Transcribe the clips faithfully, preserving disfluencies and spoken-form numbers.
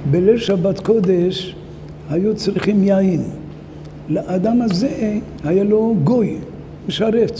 בליל שבת קודש היו צריכים יין. לאדם הזה היה לו גוי, משרת.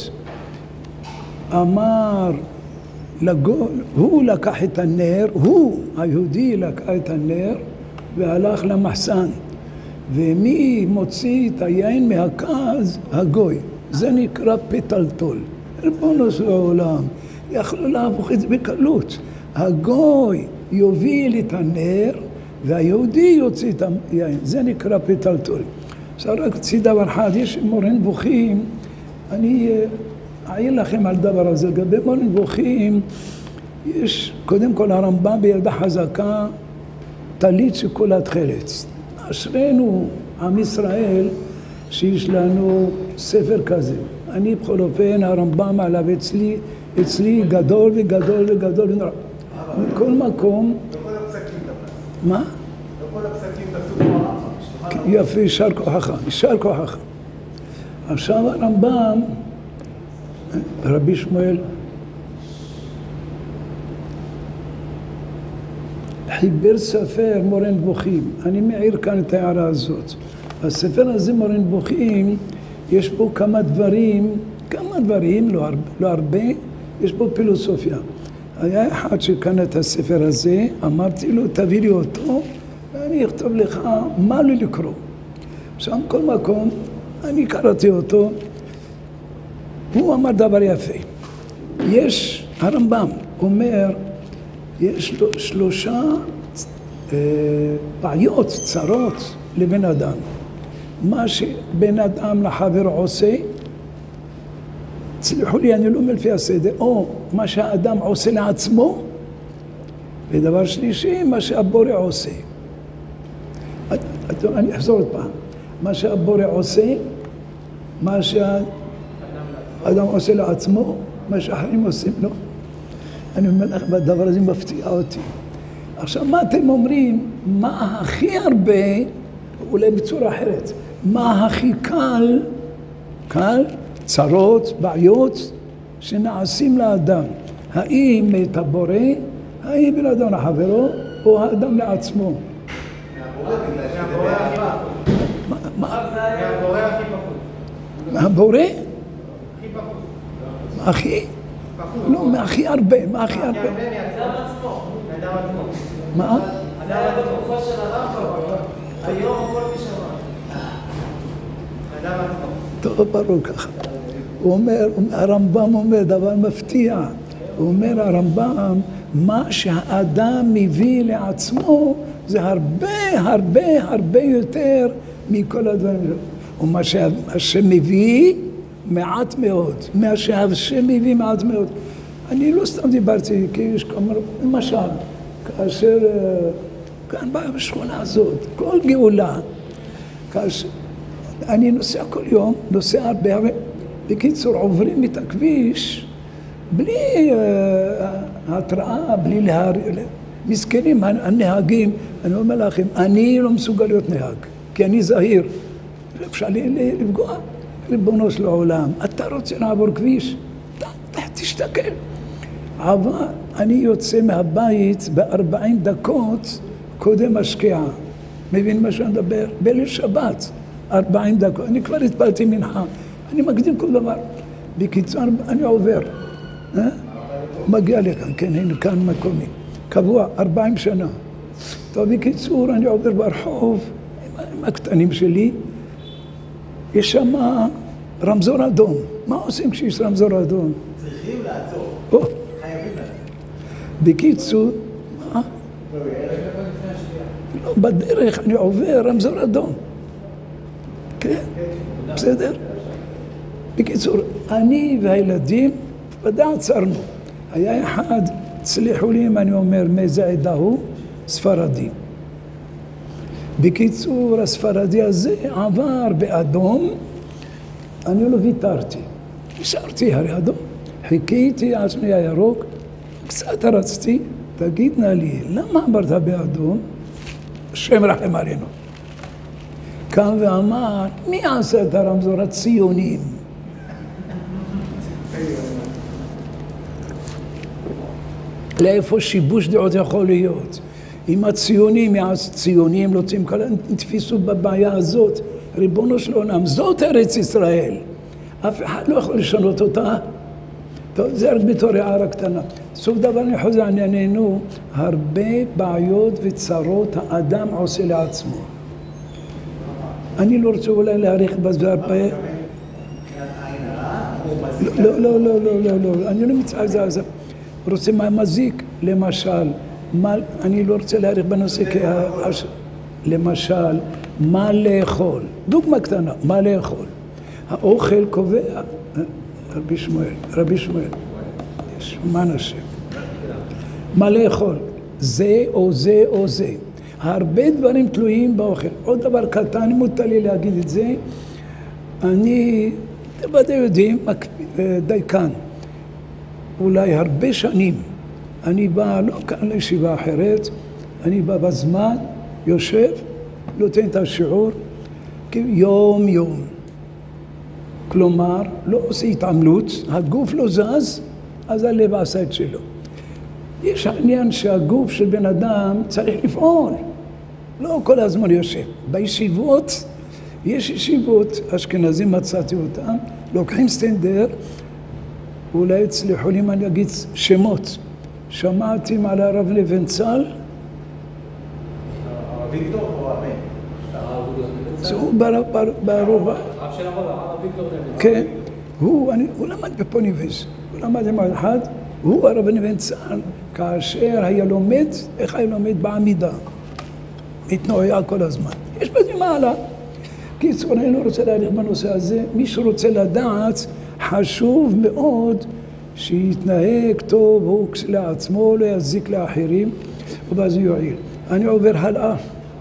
אמר לגוי, הוא לקח את הנר, הוא, היהודי, לקח את הנר והלך למחסן. ומי מוציא את היין מהכז? הגוי. זה נקרא פטלטול. ריבונו של העולם, יכלו להפוך את זה בקלות. הגוי יוביל את הנר והיהודי יוציא את היין. זה נקרא פטלטול. עכשיו רק צי דבר אחד, יש מורה נבוכים, אני אעיר לכם על דבר הזה. לגבי מורה נבוכים, יש קודם כל הרמב"ם בידה חזקה, טלית שכולה תכלת. אשרינו, עם ישראל, שיש לנו ספר כזה. אני בכל אופן, הרמב"ם עליו אצלי, אצלי גדול וגדול וגדול ונורא. מכל מקום... וכל הפסקים דווקא. מה? וכל הפסקים דווקא. יפה, יישר כוחך, יישר כוחך. עכשיו הרמב"ם, רבי שמואל, חיבר ספר מורה נבוכים. אני מעיר כאן את ההערה הזאת. הספר הזה מורה נבוכים, יש בו כמה דברים, כמה דברים, לא הרבה, לא הרבה, יש בו פילוסופיה. היה אחד שקנה את הספר הזה, אמרתי לו, תביא לי אותו, ואני אכתוב לך מה לי לקרוא. עכשיו, כל מקום, אני קראתי אותו, הוא אמר דבר יפה. יש, הרמב"ם אומר, יש לו שלושה אה, בעיות, צרות לבן אדם. מה שבן אדם לחבר עושה, סליחו לי, אני לא מלפי הסדר, או מה שהאדם עושה לעצמו, ודבר שלישי, מה שהבורא עושה. אני אחזור עוד פעם. מה שהבורא עושה, מה שהאדם עושה לעצמו, מה שאחרים עושים לו. אני אומר לך, בדבר הזה מפתיע אותי. עכשיו, מה אתם אומרים? מה הכי הרבה, אולי בצורה אחרת, מה הכי קל, קל, צרות, בעיות, שנעשים לאדם? האם את הבורא, האם בן אדם לחברו, או האדם לעצמו? מהבורא, בגלל שזה באהבה. מהבורא הכי פחות. מהבורא? הכי פחות. הכי? לא, מהכי הרבה, מה הכי הרבה? מהאדם עצמו. מהאדם עצמו. מה? אדם בתקופה של הרמב"ם, היום כל מי שמע. האדם עצמו. טוב, ברור ככה. הוא אומר, הרמב"ם אומר דבר מפתיע. הוא אומר, הרמב"ם, מה שהאדם מביא לעצמו, זה הרבה, הרבה, הרבה יותר מכל הדברים. ומה שמביא, מעט מאוד. מה שהשם מביא, מעט מאוד. אני לא סתם דיברתי, כי יש כמה, למשל, כאשר, כאן בשכונה הזאת, כל גאולה, כאשר, אני נוסע כל יום, נוסע הרבה הרבה, בקיצור, עוברים את הכביש, בלי uh, התראה, בלי להר... מסכנים, הנהגים, אני אומר לכם, אני לא מסוגל להיות נהג, כי אני זהיר, אפשר לפגוע. ריבונו של העולם, אתה רוצה לעבור כביש? ת, ת, תשתכל. אבל אני יוצא מהבית ב-ארבעים דקות קודם השקיעה. מבין מה שאני מדבר? בליל שבת, ארבעים דקות. אני כבר התפלתי מנחה. אני מקדים כל דבר. בקיצור, אני עובר. אה? מגיע לכאן, כן, הנה כאן מקומי. קבוע, ארבעים שנה. טוב, בקיצור, אני עובר ברחוב עם הקטנים שלי. יש שם רמזור אדום. מה עושים כשיש רמזור אדום? צריכים לעצור. או. חייבים לעצור. בקיצור, מה? לא, בדרך אני עובר רמזור אדום. כן? בסדר? בקיצור, אני והילדים ודאי עצרנו. היה אחד, צליחו לי אם אני אומר מאיזה עדה הוא, ספרדי. בקיצור, הספרדי הזה עבר באדום, אני לא ויתרתי. נשארתי הרי אדום, חיכיתי עד שנייה ירוק, קצת רצתי, תגיד נא לי, למה עברת באדום? השם רחם עלינו. קם ואמר, מי עשה את הרמזור? הציונים. לאיפה שיבוש דעות יכול להיות? עם הציונים, הציונים לא צריכים כל התפיסו בבעיה הזאת. ריבונו של עולם, זאת ארץ ישראל. אף אחד לא יכול לשנות אותה. טוב, זה רק בתור הערה קטנה. סוף דבר אני חוזר ענייננו, הרבה בעיות וצרות האדם עושה לעצמו. אני לא רוצה אולי להאריך בזה הרבה. לא, לא, לא, לא, לא, לא, אני לא מצטער זה, אז רוצה מה מזיק, למשל, מה, אני לא רוצה להאריך בנושא, כי למשל, מה לאכול, דוגמה קטנה, מה לאכול, האוכל קובע, רבי שמואל, רבי שמואל, יש מה נשם, מה לאכול, זה או זה או זה, הרבה דברים תלויים באוכל, עוד דבר קטן, מותר לי להגיד את זה, אני, אתם ודאי יודעים, דייקן, אולי הרבה שנים, אני בא, לא כאן לישיבה אחרת, אני בא בזמן, יושב, נותן את השיעור, יום יום. כלומר, לא עושה התעמלות, הגוף לא זז, אז הלב עשה את שלו. יש עניין שהגוף של בן אדם צריך לפעול, לא כל הזמן יושב. בישיבות, יש ישיבות, אשכנזים מצאתי אותם, לוקחים סטנדר, אולי הצליחו לי מה להגיד שמות. שמעתי על הרב לבנצל. ויקטור או הבן? זהו ברוב. הרב של הרב, הרב ויקטור לבנצל. כן, הוא למד בפוניבז, הוא למד עם אחד, הוא הרב לבנצל, כאשר היה לומד, איך היה לומד בעמידה. מתנועע כל הזמן. יש בזה מעלה. קיצור, אני לא רוצה להאריך בנושא הזה. מי שרוצה לדעת, חשוב מאוד שיתנהג טוב, הוא לעצמו, לא יזיק לאחרים, ובאז יועיל. אני עובר הלאה.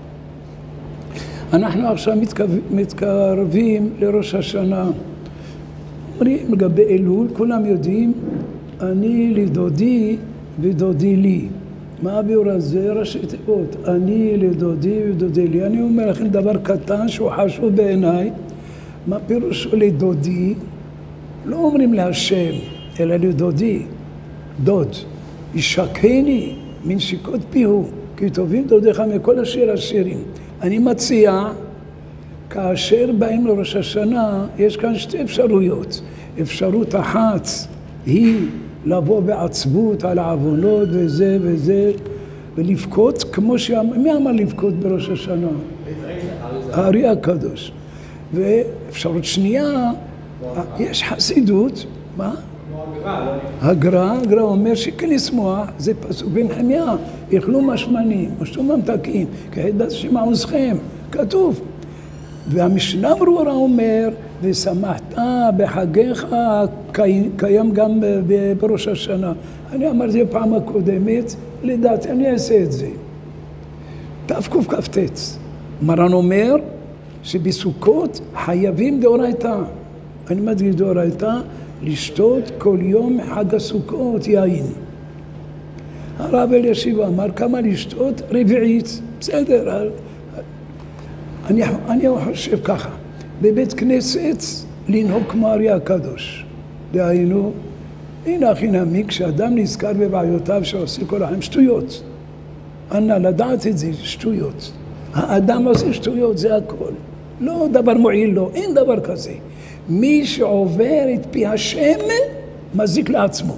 אנחנו עכשיו מתקרבים לראש השנה. אומרים, לגבי אלול, כולם יודעים, אני לדודי ודודי לי. מה הביאור הזה? ראשי תיבות. אני לדודי ודודי לי. אני אומר לכם דבר קטן שהוא חשוב בעיניי. מה פירושו לדודי? לא אומרים להשם, אלא לדודי, דוד. ישקני מנשיקות פיהו, כי טובים דודיך מכל השיר השירים. אני מציע, כאשר באים לראש השנה, יש כאן שתי אפשרויות. אפשרות אחת היא לבוא בעצבות על העוונות וזה וזה, ולבכות כמו שאמר, מי אמר לבכות בראש השנה? הארי הקדוש. ואפשרות שנייה, יש חסידות, מה? הגר"א, הגר"א אומר שכן לשמוח, זה פסוק בנחמיה, יאכלו משמנים, ושתו ממתקים, כחידת השם עוזכם, כתוב. והמשנה ברורה אומר, ושמחת בחגיך, קיים גם בראש השנה. אני אמרתי פעם הקודמת, לדעתי אני אעשה את זה. תקכ"ט. מרן אומר שבסוכות חייבים דאורייתא. אני מדגיש דאורייתא, לשתות כל יום חג הסוכות יין. הרב אלישיב אמר כמה לשתות? רביעית. בסדר. אני, אני חושב ככה, בבית כנסת לנהוג כמו הארי הקדוש. דהיינו, הנה הכי נמי, כשאדם נזכר בבעיותיו שעושה כל החיים שטויות. אנא, לדעת את זה, שטויות. האדם עושה שטויות, זה הכל. לא דבר מועיל לו, אין דבר כזה. מי שעובר את פי השם, מזיק לעצמו.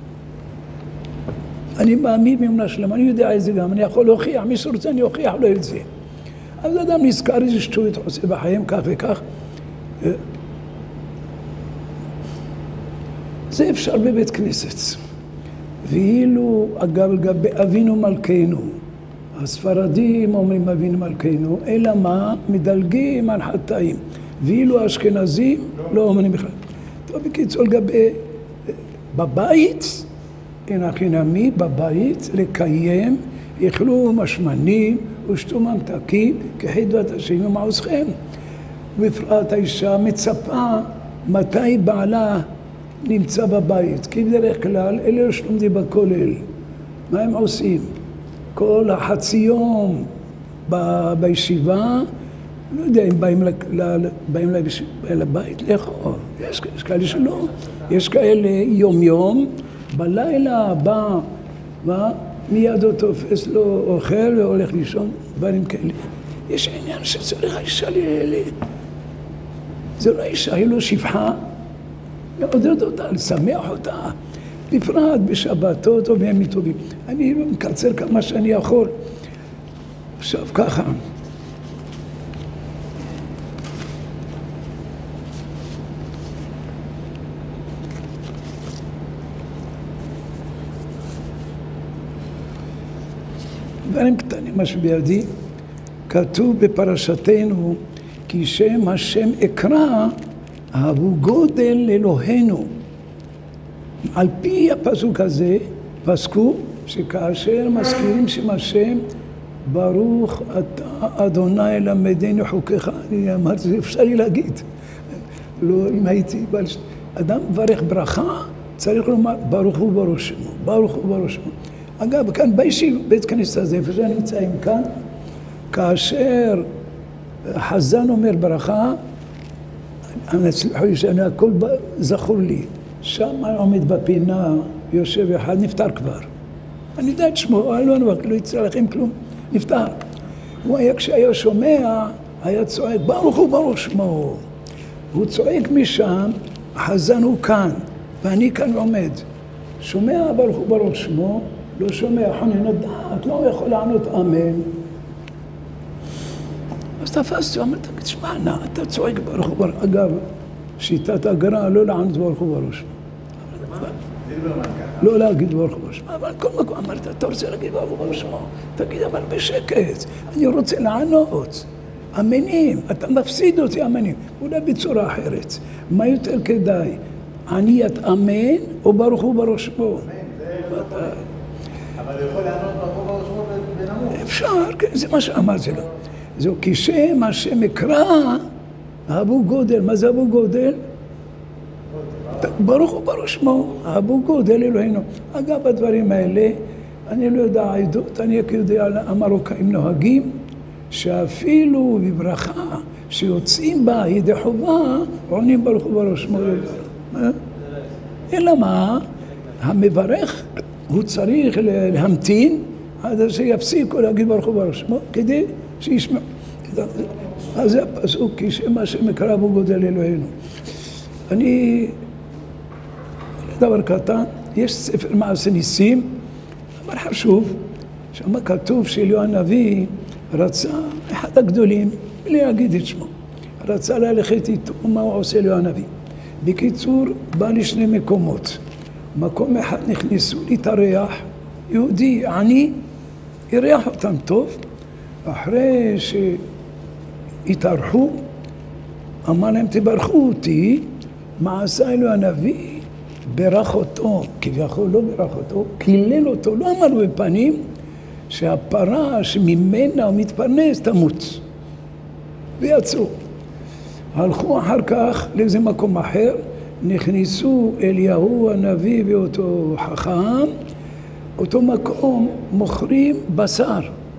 אני מאמין באמונה שלמה, אני יודע את זה גם, אני יכול להוכיח, מי שרוצה אני אוכיח לו את זה. אז אדם נזכר איזה שטויות עושה בחיים, כך וכך. זה אפשר בבית כנסת. ואילו, אגב, לגבי אבינו מלכנו, הספרדים אומרים אבינו מלכנו, אלא מה? מדלגים על חטאים. ואילו האשכנזים לא אומרים בכלל. טוב, בקיצור, לגבי, בבית, אין הכי נמי, בבית, לקיים, יאכלו משמנים ושתו ממתקים, כחידת השם עוזכם. בפרט האישה מצפה מתי בעלה נמצא בבית, כי בדרך כלל אלה שלומדים בכולל. מה הם עושים? כל החצי יום ב- בישיבה, לא יודע אם באים, ל- באים לבית לאכול. יש, יש כאלה שלא. יש כאלה יום יום, בלילה בא, מה? מיד הוא תופס לו אוכל והולך לישון, דברים כאלה. יש עניין שצריך האישה ל... זה לא אישה, היא לא שפחה, לעודד אותה, לשמח אותה, בפרט בשבתות או בימים טובים. אני מקצר כמה שאני יכול. עכשיו ככה. דברים קטנים, מה שבידי, כתוב בפרשתנו, כי שם השם אקרא, אהבו גודל לאלוהינו. על פי הפסוק הזה, פסקו שכאשר מזכירים שם השם, ברוך אתה אדוני למדנו חוקיך. אני אמרתי, זה אפשר לי להגיד. לא, אם הייתי, אדם מברך ברכה, צריך לומר, ברוך הוא ברוך שמו, ברוך הוא ברוך שמו. אגב, כאן בישיב, בית כנסת הזה, איפה שאני נמצאים כאן, כאשר חזן אומר ברכה, אני אצליחו שאני הכל זכור לי. שם אני עומד בפינה, יושב אחד, נפטר כבר. אני יודע את שמו, לא, לא, לא יצא לכם כלום, נפטר. הוא היה, כשהיה שומע, היה צועק, ברוך הוא ברוך שמו. הוא צועק משם, החזן הוא כאן, ואני כאן עומד. שומע ברוך הוא ברוך שמו, לא שומע, חונן הדעת, לא יכול לענות אמן. אז תפסתי, אמרתי, תשמע, נע, אתה צועק ברוך הוא ברוך. אגב, שיטת הגר"א, לא לענות ברוך הוא ברוך שמו. לא להגיד ברוך הוא ברוך שמו. אבל כל מקום אמרת, אתה רוצה להגיד ברוך הוא ברוך שמו? תגיד, אבל בשקט, אני רוצה לענות. אמינים, אתה מפסיד אותי אמינים. אולי בצורה אחרת. מה יותר כדאי? עניית אמן או ברוך הוא ברוך שמו? אבל הוא יכול לענות ברוך הוא ברוך שמו בנמוך. אפשר, כן, זה מה שאמרתי לו. זהו, כי שם השם אקרא, אהבו גודל. מה זה אהבו גודל? ברוך הוא ברוך שמו, אהבו גודל אלוהינו. אגב, הדברים האלה, אני לא יודע עדות, אני יודע, המרוקאים נוהגים, שאפילו בברכה שיוצאים בה ידי חובה, עונים ברוך הוא ברוך שמו. אלא מה? המברך הוא צריך להמתין עד שיפסיקו להגיד ברוך הוא ברוך שמו, כדי שישמע. אז זה הפסוק, כי שם השם אקרא אהבו גודל אלוהינו. אני, דבר קטן, יש ספר מעשה ניסים, אבל חשוב, שם כתוב שאליהו הנביא רצה, אחד הגדולים, בלי להגיד את שמו, רצה ללכת איתו, מה הוא עושה אליהו הנביא. בקיצור, בא לשני מקומות. מקום אחד נכנסו להתארח, יהודי עני, אירח אותם טוב, אחרי שהתארחו, אמר להם, תברכו אותי, מה עשה אלוהים הנביא? ברך אותו, כביכול לא ברך אותו, קילל אותו, לא אמר לו בפנים, שהפרה שממנה הוא מתפרנס תמות. ויצאו. הלכו אחר כך לאיזה מקום אחר, נכנסו אליהו הנביא ואותו חכם, אותו מקום מוכרים בשר.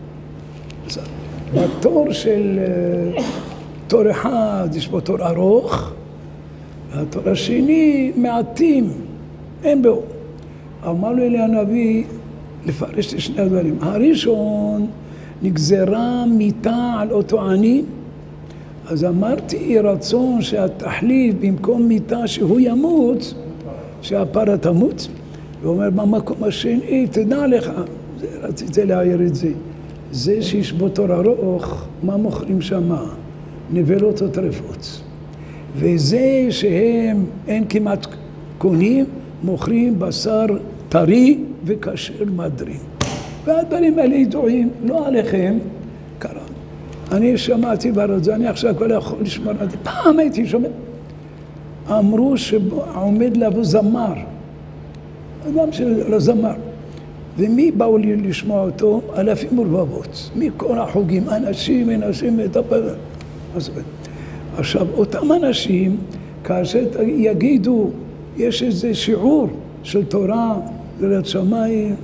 בתור של תור אחד יש בו תור ארוך, והתור השני מעטים, אין בו. אמר לו אליהו הנביא לפרש את שני הדברים. הראשון, נגזרה מיתה על אותו עני, אז אמרתי רצון שהתחליף במקום מיתה שהוא ימות, שהפרה תמות. הוא אומר במקום השני, תדע לך, זה, רציתי להעיר את זה, זה שיש בו תור ארוך, מה מוכרים שמה? נבלות או טרפות. וזה שהם אין כמעט קונים, מוכרים בשר טרי וכשר מדרי. והדברים האלה ידועים, לא עליכם, קרה. אני שמעתי ברוד זה, אני עכשיו כבר יכול לשמור על זה. פעם הייתי שומע. אמרו שעומד לבוא זמר. אדם שלא זמר. ומי באו לי לשמוע אותו? אלפים ורבבות. מכל החוגים, אנשים, אנשים, מטפל. עכשיו, אותם אנשים, כאשר יגידו, יש איזה שיעור של תורה, יראת שמיים,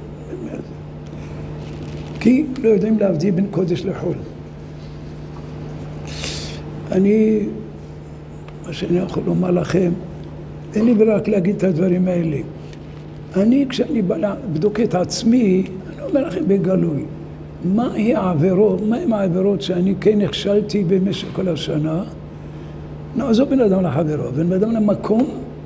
כי לא יודעים להבדיל בין קודש לחול. אני, מה שאני יכול לומר לכם, אין לי רק להגיד את הדברים האלה. אני, כשאני בדוק את עצמי, אני אומר לכם בגלוי, מהי העבירות, מהי העבירות שאני כן נכשלתי במשך כל השנה? נעזוב בן אדם לחברו, בן אדם למקום,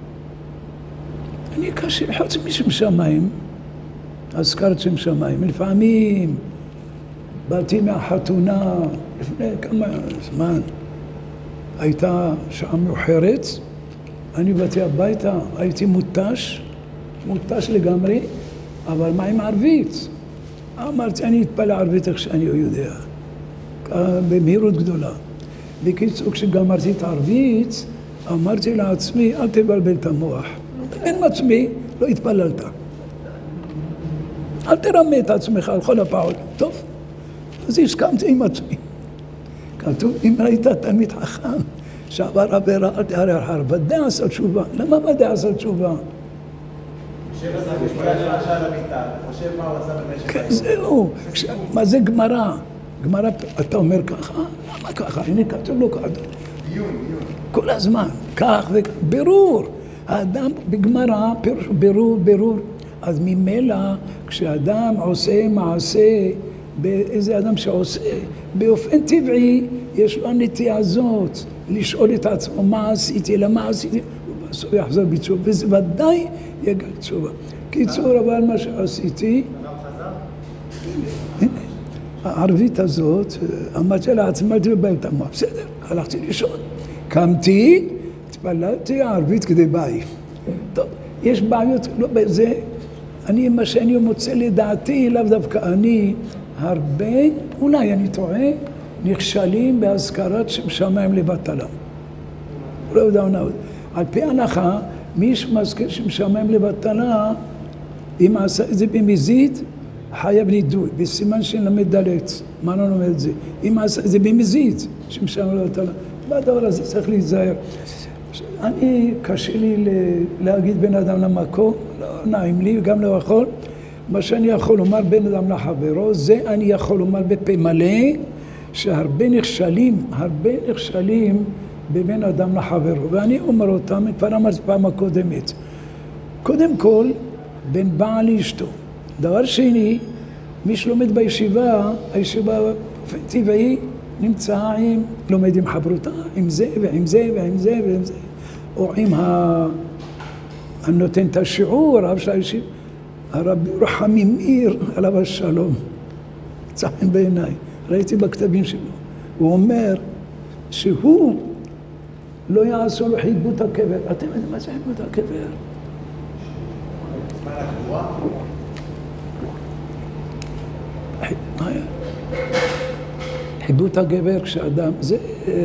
אני קשה לחוץ משם שמיים, הזכרת שם שמיים. לפעמים באתי מהחתונה, לפני כמה זמן, הייתה שעה מאוחרת, אני באתי הביתה, הייתי מותש, מותש לגמרי, אבל מה עם ערבית? אמרתי, אני אתפלל ערבית איך שאני יודע, במהירות גדולה. בקיצור, כשגמרתי את הערבית, אמרתי לעצמי, אל תבלבל את המוח. אין עצמי, לא התפללת. אל תרמה את עצמך על כל הפעול. טוב, אז הסכמתי עם עצמי. כתוב, אם ראית תלמיד חכם, שעבר עבירה, אל תהרר אחר, ודאי עשה תשובה. למה ודאי עשה תשובה? חושב עשה תשובה למשל המיטה, חושב מה הוא עשה במשך כן, זהו. מה זה גמרא? גמרא, אתה אומר ככה? למה ככה? הנה כתוב לו ככה. דיון, דיון. כל הזמן, כך וברור. האדם בגמרא, פירוש ברור, ברור. אז ממילא, כשאדם עושה מעשה, באיזה אדם שעושה, באופן טבעי, יש לו הנטייה הזאת, לשאול את עצמו מה עשיתי, למה עשיתי, ובסוף יחזור בתשובה, וזה ודאי יגע תשובה. קיצור, אבל מה שעשיתי, הערבית הזאת, אמרתי לעצמי, אל תבלבל את המוח, בסדר, הלכתי לישון. קמתי, התפללתי ערבית כדי ביי. טוב, יש בעיות, לא בזה, אני, מה שאני מוצא לדעתי, לאו דווקא אני, הרבה, אולי אני טועה, נכשלים בהזכרת שם שמיים לבטלה. לא יודע, על פי ההלכה, מי שמזכיר שם שמיים לבטלה, אם עשה את זה במזיד, חייב נידוי, בסימן שנלמד דלת. מה לא לומד את זה? אם עשה את זה במזיד, שם שמיים לבטלה. בדבר הזה צריך להיזהר. אני, קשה לי להגיד בן אדם למקום, לא נעים לי, גם לא יכול. מה שאני יכול לומר בן אדם לחברו, זה אני יכול לומר בפה מלא, שהרבה נכשלים, הרבה נכשלים בבן אדם לחברו. ואני אומר אותם, כבר אמרתי פעם הקודמת. קודם כל, בין בעל לאשתו. דבר שני, מי שלומד בישיבה, הישיבה באופן טבעי, נמצא עם, לומד עם חברותה, עם זה ועם זה ועם זה ועם זה. או עם הנותן את השיעור, הרב של הישיבה. הרבי רחמים מאיר, עליו השלום, צחן בעיניי, ראיתי בכתבים שלו, הוא אומר שהוא לא יעשו לו חיבוט הקבר. אתם יודעים מה זה חיבוט הקבר? מה הקבועה? חיבוט הגבר כשאדם, זה,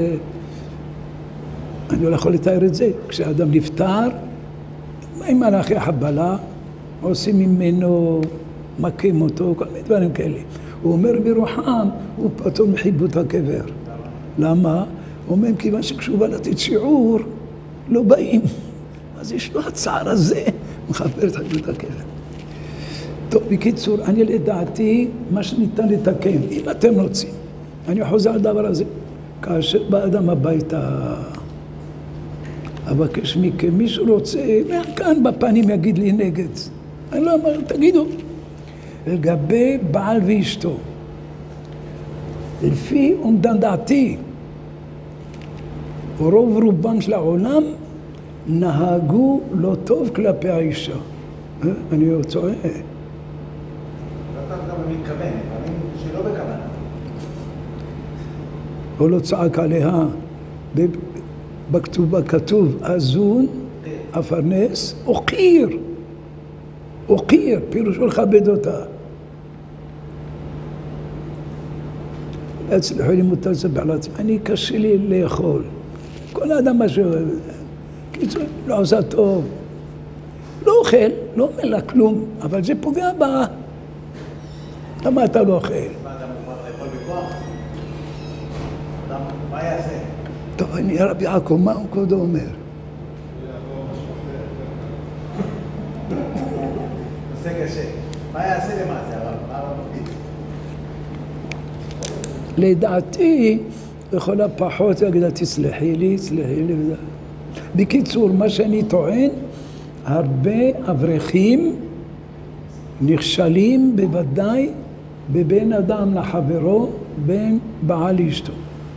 אני לא יכול לתאר את זה, כשאדם נפטר, עם מלאכי החבלה, עושים ממנו, מכים אותו, כל מיני דברים כאלה. הוא אומר ברוחם, הוא פטור מחיבוט הקבר. למה? הוא אומר, כיוון שכשהוא בא לתת שיעור, לא באים. אז יש לו הצער הזה, מחבר את חיבוט הקבר. טוב, בקיצור, אני לדעתי, מה שניתן לתקן, אם אתם רוצים, אני חוזר על דבר הזה, כאשר בא אדם הביתה, אבקש מכם, מי שרוצה, כאן בפנים יגיד לי נגד. אני לא אומר, תגידו. לגבי בעל ואשתו, לפי אומדן דעתי, רוב רובם של העולם נהגו לא טוב כלפי האישה. אני לא צועה. לא טוב גם מתכוון, אבל שלא בכוונה. הוא לא צעק עליה. בכתובה כתוב, אזון, אפרנס, אוקיר. אוקיר, פירושו לכבד אותה. אצלחו לי מותר לספר לעצמי, אני קשה לי לאכול. כל האדם מה שאוהב. קיצור, לא עושה טוב. לא אוכל, לא אומר לה כלום, אבל זה פוגע בה. למה אתה לא אוכל? מה אדם מוכר לאכול בכוח? מה יעשה? טוב, אני רבי יעקב, מה הוא כבודו אומר? נושא קשה. מה יעשה למעשה הרב? מה הרב מביט? לדעתי, לכל הפחות יגיד, תסלחי לי, תסלחי לי. בקיצור, מה שאני טוען, הרבה אברכים נכשלים בוודאי בבין אדם לחברו, בין בעל לאשתו.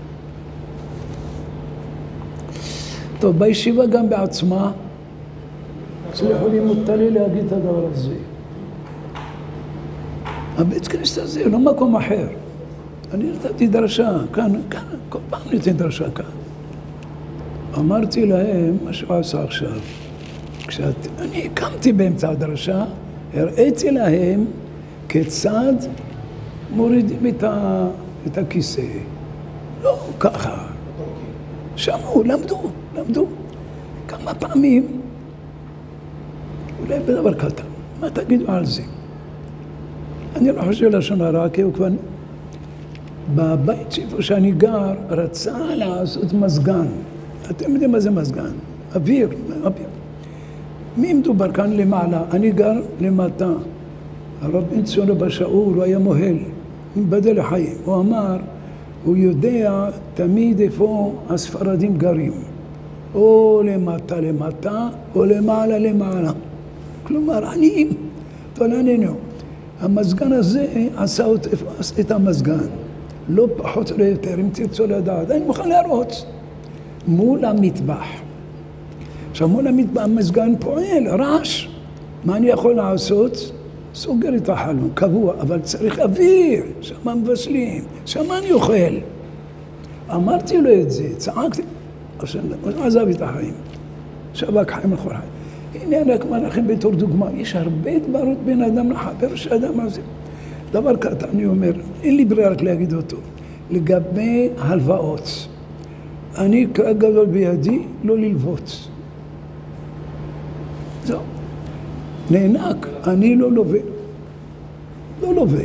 טוב, בישיבה גם בעצמה, סליחו לי, מותר לי להגיד את הדבר הזה. הבית כנסת הזה לא מקום אחר. אני נתתי דרשה, כאן, כאן, כל פעם נתתי דרשה כאן. אמרתי להם מה שהוא עשה עכשיו. כשאני הקמתי באמצע הדרשה, הראיתי להם כיצד מורידים את, ה, את הכיסא. לא ככה. שמעו, למדו, למדו. כמה פעמים, אולי בדבר קטן, מה תגידו על זה? אני לא חושב לשון הרע, כי הוא כבר... בבית שבו שאני גר, רצה לעשות מזגן. אתם יודעים מה זה מזגן? אוויר, אוויר. מי מדובר כאן למעלה? אני גר למטה. הרב בן ציון אבא שאול, הוא היה מוהל, מבדל החיים. הוא אמר, הוא יודע תמיד איפה הספרדים גרים. או למטה למטה, או למעלה למעלה. כלומר, עניים, תולעננו. המזגן הזה עשה את המזגן. לא פחות או יותר, אם תרצו לדעת. אני מוכן להראות. מול המטבח. עכשיו, מול המטבח המזגן פועל, רעש. מה אני יכול לעשות? סוגר את החלון, קבוע, אבל צריך אוויר. שמה מבשלים, שמה אני אוכל. אמרתי לו את זה, צעקתי. עכשיו, הוא עזב את החיים. שבק חיים לכל חיים. הנה אני רק מראה לכם בתור דוגמה. יש הרבה דברות בין אדם לחבר שאדם הזה. דבר קטן, אני אומר, אין לי ברירה רק להגיד אותו. לגבי הלוואות. אני כגדול בידי לא ללוות. זהו. נענק, אני לא לווה. לא לווה.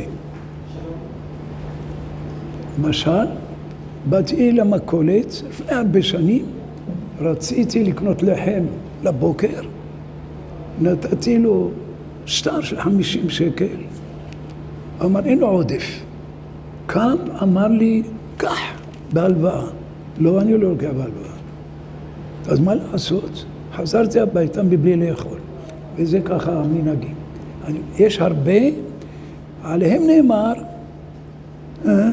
למשל, באתי למכולת, לפני הרבה שנים, רציתי לקנות לחם לבוקר, נתתי לו שטר של חמישים שקל, אמר, אין לו עודף. כאן אמר לי, קח בהלוואה. לא, אני לא לוקח בהלוואה. אז מה לעשות? חזרתי הביתה מבלי לאכול. וזה ככה המנהגים. יש הרבה, עליהם נאמר, אה?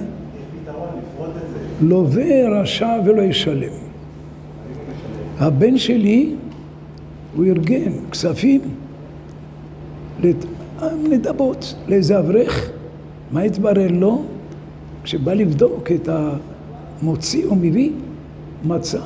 לווה רשע ולא ישלם. הבן שלי, הוא ארגן כספים נדבות לאיזה אברך. מה התברר לו? כשבא לבדוק את המוציא או מביא, מצא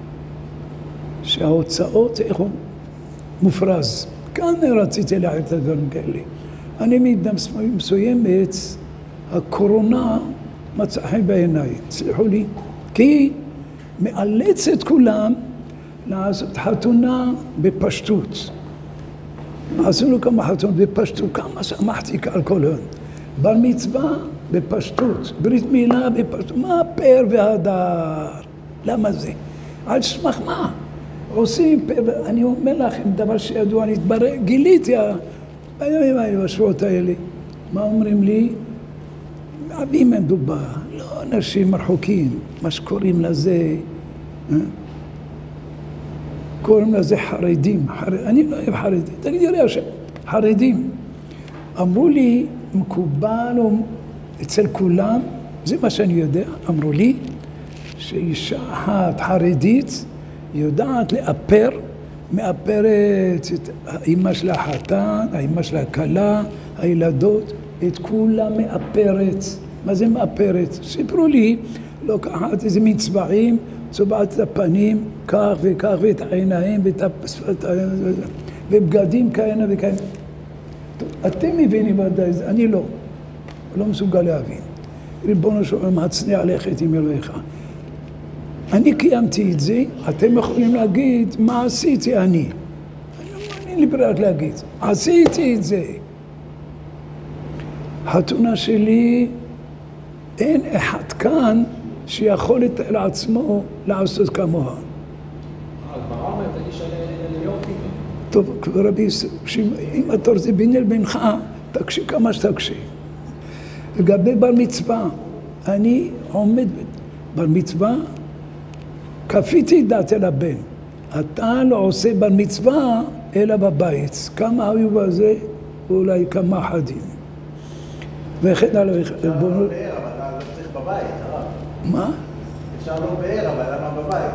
שההוצאות, איך הוא מופרז. כאן רציתי להעיר את הדברים כאלה. אני מידה מסוימת, הקורונה מצא חן בעיניי, סליחו לי, כי מאלץ את כולם לעשות חתונה בפשטות. עשינו כמה חתונות בפשטות, כמה שמחתי על כל הון. בר מצווה בפשטות, ברית מילה בפשטות, מה הפאר והדר? למה זה? על סמך מה? עושים פאר, אני אומר לכם דבר שידוע, אני התברר, גיליתי בימים האלה, בשבועות האלה. מה אומרים לי? מעבים הם דובה, לא אנשים מרחוקים, מה שקוראים לזה, אה? קוראים לזה חרדים, חרד... אני לא אוהב חרדים, תגיד יראה השם, חרדים. אמרו לי, מקובל אצל כולם, זה מה שאני יודע, אמרו לי, שאישה אחת חרדית יודעת לאפר, מאפרת את האמא של החתן, האמא של הכלה, הילדות, את כולם מאפרת. מה זה מאפרת? סיפרו לי, לוקחת איזה מצבעים, צובעת את הפנים, כך וכך, ואת העיניים, ואת השפתיים, ובגדים כאלה וכאלה. אתם מבינים ודאי, אני לא. לא מסוגל להבין. ריבונו של עולם, הצניע לכת עם אלוהיך. אני קיימתי את זה, אתם יכולים להגיד, מה עשיתי אני? אין לי ברירה להגיד, עשיתי את זה. החתונה שלי, אין אחד כאן שיכול לתאר לעצמו לעשות כמוה. הגמרא אומרת, תגיש על יופי. טוב, רבי, אם אתה רוצה ביני לבינך, תקשיב כמה שתקשיב. לגבי בר מצווה, אני עומד בר מצווה, כפיתי את דעתי לבן. אתה לא עושה בר מצווה אלא בבית. כמה היו בזה? ואולי כמה אחדים. וכן הלאה, אפשר לא באר, אבל לא צריך בבית, הרב. מה? אפשר לא באר, אבל למה בבית?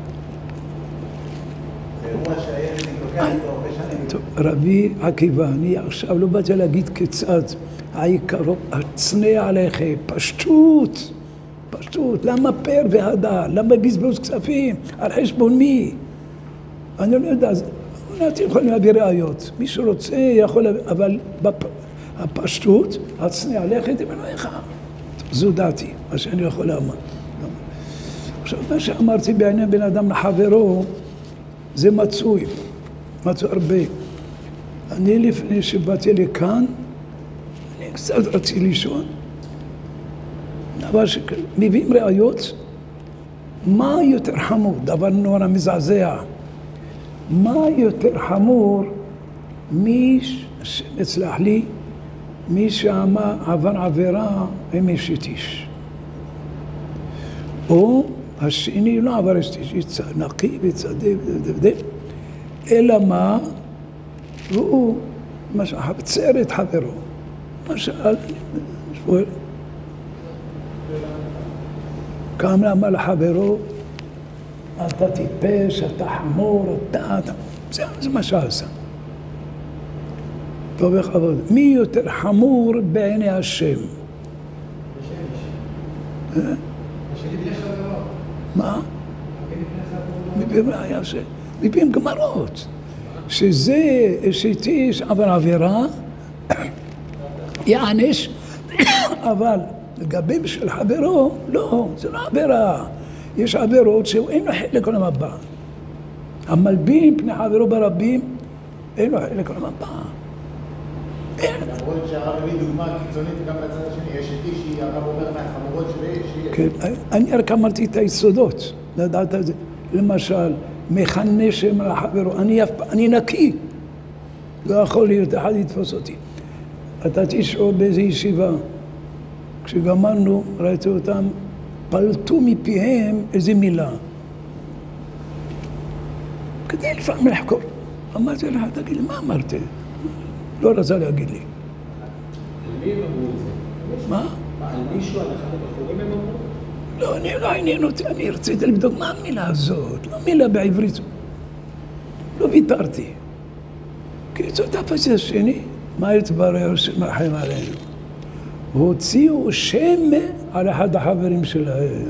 אירוע שהילד לוקח איתו הרבה שנים. טוב, רבי עקיבא, אני עכשיו לא באתי להגיד כיצד, העיקר, הצנע עליכם, פשטות, פשטות, למה פר והדר, למה בזבוז כספים, על חשבון מי? אני לא יודע, אתם יכולים להביא ראיות, מי שרוצה יכול להביא, אבל הפשטות, הצנע לכת עם אלוהיך, זו דעתי, מה שאני יכול לומר. עכשיו, מה שאמרתי בעניין בין אדם לחברו, זה מצוי, מצוי הרבה. אני לפני שבאתי לכאן, אני קצת רציתי לישון. דבר שמביאים ראיות, מה יותר חמור, דבר נורא מזעזע. מה יותר חמור, מי שמצלח לי, מי שעבר עבירה עם אשת איש. או השני לא עבר אשת איש, נקי וצדק ודבדב, אלא מה? והוא צער את חברו. למשל, שואל, קם לאמר לחברו, אתה טיפש, אתה חמור, אתה... זה, זה מה שעשה. טוב וכבוד. מי יותר חמור בעיני השם? מה? מביאים גמרות. שזה אשת איש עבר עבירה, יענש, אבל לגבי בשביל חברו, לא, זה לא עבירה. יש עבירות שאין לו חלק עולם הבא. המלבין פני חברו ברבים, אין לו חלק עולם הבא. למרות שהרב הביא דוגמה קיצונית גם בצד השני, יש את איש שהרב אומר מהחמורות שיש. כן, אני רק אמרתי את היסודות, לדעת את זה. למשל, מכנה שם לחברו, אני נקי. לא יכול להיות, אחד יתפוס אותי. אתה תשעו באיזו ישיבה. כשגמרנו, ראיתי אותם, פלטו מפיהם איזו מילה. כדי לפעמים לחקור. אמרתי לך, תגיד לי, מה אמרת? לא רצה להגיד לי. על מי הם אמרו את זה? מה? על מישהו, על אחד הבחורים הם אמרו? לא, אני לא עניין אותי, אני רציתי לבדוק מה המילה הזאת, לא מילה בעברית. לא ויתרתי. כי זאת תפס את השני, מה יתברר שמרחם עלינו? והוציאו שם על אחד החברים שלהם.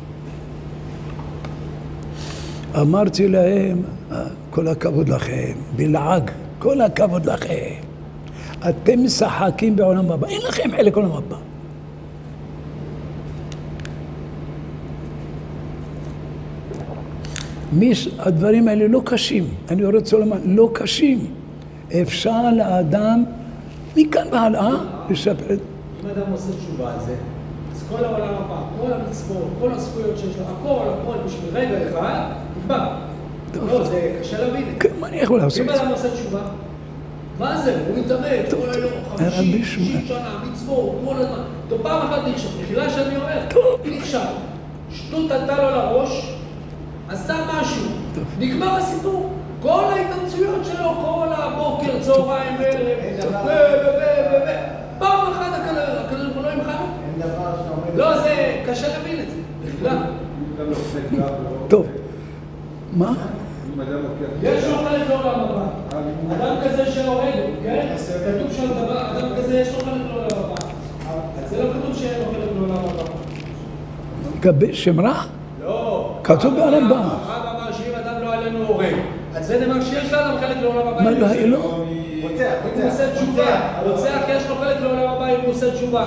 אמרתי להם, כל הכבוד לכם, בלעג, כל הכבוד לכם. אתם משחקים בעולם הבא, אין לכם חלק עולם הבא. מיש, הדברים האלה לא קשים, אני רוצה לומר, לא קשים. אפשר לאדם, מכאן והלאה, לשפר. אם אדם עושה תשובה על זה, אז כל העולם הבא, כל המצוות, כל הזכויות שיש לו, הכל, הכל, בשביל רגע אחד, נגמר. לא, זה קשה להבין. כן, מה אני יכול לעשות? אם אדם עושה תשובה, מה זה? הוא מתאמץ, כל היום, חמישים, שישים שנה, מצוות, כל הזמן. טוב, פעם אחת נכשל, מחילה שאני אומר, נכשל. שטות עלתה לו לראש, עשה משהו, נגמר הסיפור. כל ההתאמצויות שלו, כל הבוקר, צהריים, ערב, ו... ו... ו... פעם אחת הכדור הוא לא ימחל? אין דבר שאתה עומד... לא, זה קשה להבין את זה, בכלל. טוב, מה? יש לו חלק לעולם הבא. אדם כזה שהורג, כן? כתוב שם דבר, אדם כזה יש לו חלק לעולם הבא. זה לא כתוב שאין לו חלק לעולם הבא. לגבי שם רע? לא. כתוב ברמב"ם. הרב אמר שאם אדם לא עלינו הורג, אז זה דבר שיש לאדם חלק לעולם הבא. מה לא היה לו? רוצח, הוא עושה תשובה. רוצח יש לו חלק לעולם הבא אם הוא עושה תשובה.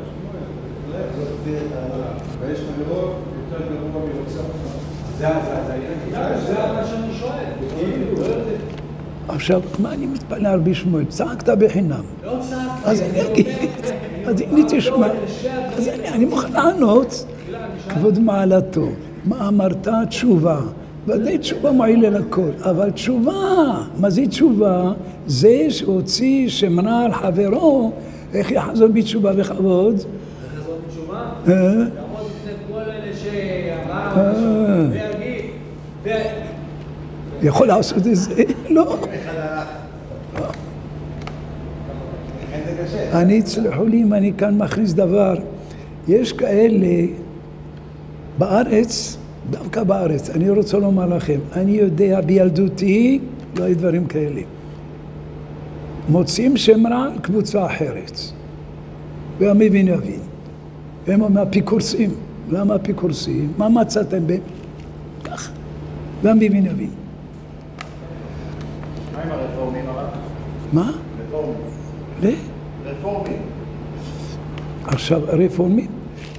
ויש חברות יותר גרוע מרוצח. זה מה שאני שואל. עכשיו, מה אני מתפלא הרבה שמואל? צעקת בחינם. לא צעקת. אז אני אגיד, אז הנה תשמע, אז אני מוכן לענות, כבוד מעלתו. מה אמרת? תשובה. ודאי תשובה מועילה לכל, אבל תשובה, מה זה תשובה? זה שהוציא שמנה על חברו, איך יחזור בתשובה בכבוד? יחזור בתשובה? אה? לעמוד לפני כל אלה שאמר, ויגיד, יכול לעשות את זה? לא. אני, תסלחו לי אם אני כאן מכניס דבר, יש כאלה בארץ, דווקא בארץ, אני רוצה לומר לכם, אני יודע בילדותי, לא היו דברים כאלה. מוצאים שם רע על קבוצה אחרת, והמבין יבין. הם מהאפיקורסים. למה אפיקורסים? מה מצאתם בהם? ככה. והמבין יבין. מה עם הרפורמים הרב? מה? רפורמים. ל? רפורמים. עכשיו, רפורמים?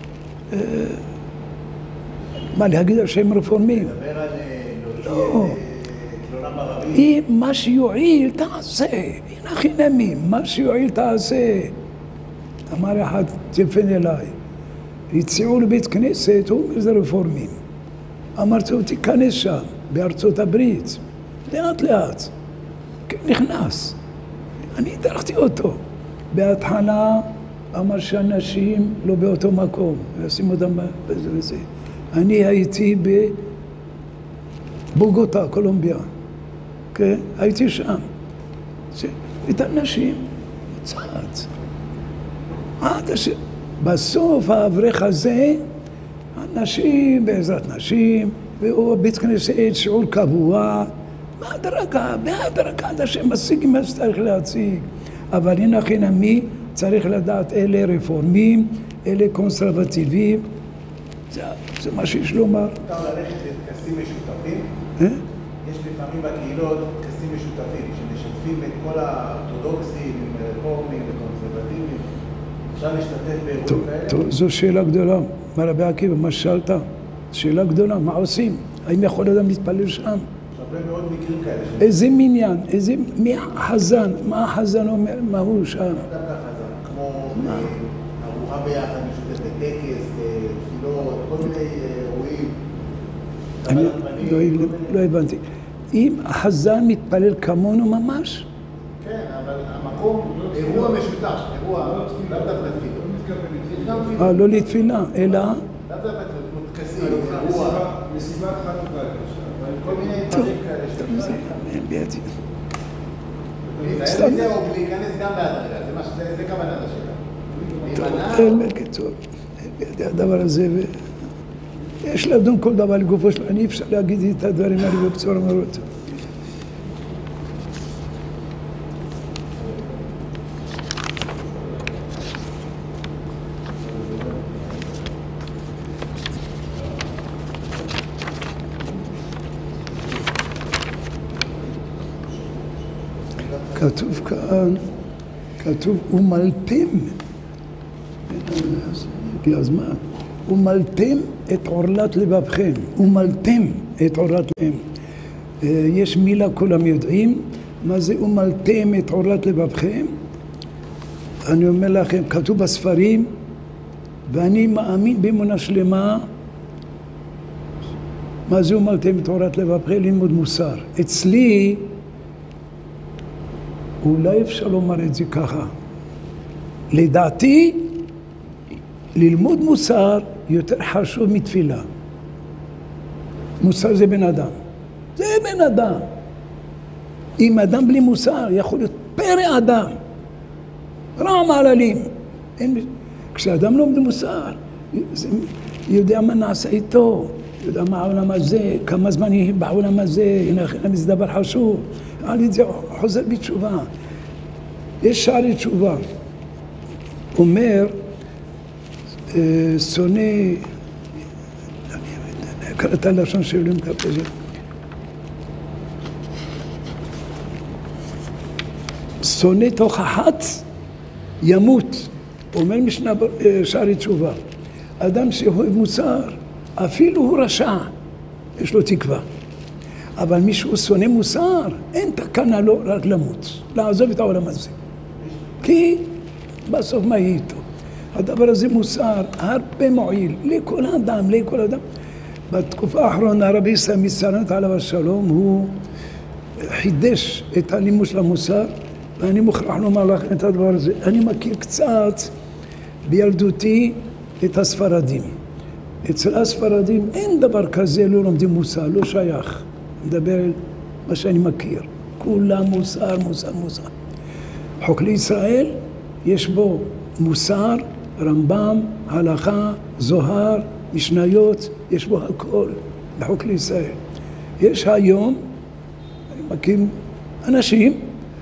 מה, להגיד שהם רפורמים? לדבר על לא. להוציא תלונה ברבים. אם מה שיועיל תעשה, הנה חינמים, מה שיועיל תעשה. אמר אחד, טלפן אליי, הציעו לבית כנסת, הוא אומר זה רפורמים. אמרתי לו, תיכנס שם, בארצות הברית, לאט לאט, נכנס. אני הדרכתי אותו. בהתחלה אמר שאנשים לא באותו מקום, לשים אותם בזה וזה. אני הייתי בבוגוטה, קולומביה, כן? הייתי שם. את האנשים, צד. עד הש... בסוף האברך הזה, אנשים בעזרת נשים, והוא בית כנסת שיעור קבוע, בהדרגה, בהדרגה, עד השם משיג מה שצריך להציג. אבל הנה חינמי, צריך לדעת אלה רפורמים, אלה קונסרבטיביים. זה, זה מה שיש לומר. אפשר ללכת לטקסים משותפים? אה? יש לפעמים בקהילות טקסים משותפים, שמשתפים את כל האורתודוקסים, רפורמים וקונסרבטיביים. אפשר להשתתף באירועים כאלה? טוב, זו שאלה גדולה. מה רבי עקיבא, מה שאלת? שאלה גדולה, מה עושים? האם יכול אדם להתפלל שם? יש הרבה מאוד מקרים כאלה. איזה מניין, איזה, מי החזן, מה החזן אומר, מה הוא שם? דווקא חזן, כמו ארוחה ביחד משותפת, טקס, תפילות, כל מיני אירועים. אני לא, לא הבנתי. אם החזן מתפלל כמונו ממש? כן, אבל המקום, אירוע משותף, אירוע, לאו דווקא תפילות. אה, לא לתפילה, אלא? לאו דווקא טקסים, אירוע. מסיבת חנוכה. כל מיני דברים כאלה שאתה אין בידי. להיזהר מזה או להיכנס גם בהדרגה, זה כוונת השאלה. אין בקיצור, אין בידי הדבר הזה, יש לדון כל דבר לגופו שלו, אני אפשר להגיד את הדברים האלה בצורה מאוד. כתוב כאן, כתוב, ומלתם, הגיע הזמן, ומלתם את עורלת לבבכם, ומלתם את עורלת לבבכם. יש מילה, כולם יודעים, מה זה ומלתם את עורלת לבבכם? אני אומר לכם, כתוב בספרים, ואני מאמין באמונה שלמה, מה זה ומלתם את עורלת לבבכם? ללמוד מוסר. אצלי, אולי אפשר לומר את זה ככה. לדעתי, ללמוד מוסר יותר חשוב מתפילה. מוסר זה בן אדם. זה בן אדם. אם אדם בלי מוסר, יכול להיות פרא אדם. רע מעללים. כשאדם לא לומד מוסר, יודע מה נעשה איתו, יודע מה העולם הזה, כמה זמן יהיה בעולם הזה, הנה זה דבר חשוב. על ידי חוזר בתשובה. יש שערי תשובה. אומר, שונא, אני קראת לשון שאולים כפי שונא תוך אחת ימות. אומר משנה שערי תשובה. אדם שאוהב מוסר, אפילו הוא רשע, יש לו תקווה. אבל מישהו שונא מוסר, אין תקנה לו רק למות, לעזוב את העולם הזה. כי בסוף מה יהיה איתו? הדבר הזה מוסר, הרבה מועיל, לכל אדם, לכל אדם. בתקופה האחרונה רבי ישראל מסרנת עליו השלום, הוא חידש את הלימוד של המוסר, ואני מוכרח לומר לכם את הדבר הזה. אני מכיר קצת בילדותי את הספרדים. אצל הספרדים אין דבר כזה, לא לומדים מוסר, לא שייך. מדבר על מה שאני מכיר. כולם מוסר, מוסר, מוסר. חוק לישראל, יש בו מוסר, רמב"ם, הלכה, זוהר, משניות, יש בו הכל בחוק לישראל. יש היום, אני מכיר אנשים,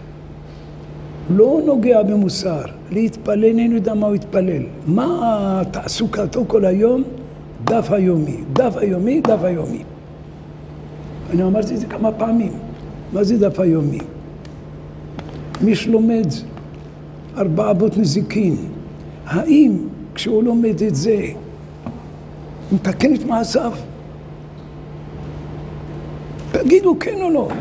לא נוגע במוסר, להתפלל, איננו יודע מה הוא יתפלל. מה תעסוקתו כל היום? דף היומי, דף היומי, דף היומי. אני אמרתי את זה כמה פעמים. מה זה דף היומי? מי שלומד ארבע אבות נזיקין, האם כשהוא לומד את זה, הוא מתקן את מעשיו? תגידו כן או לא.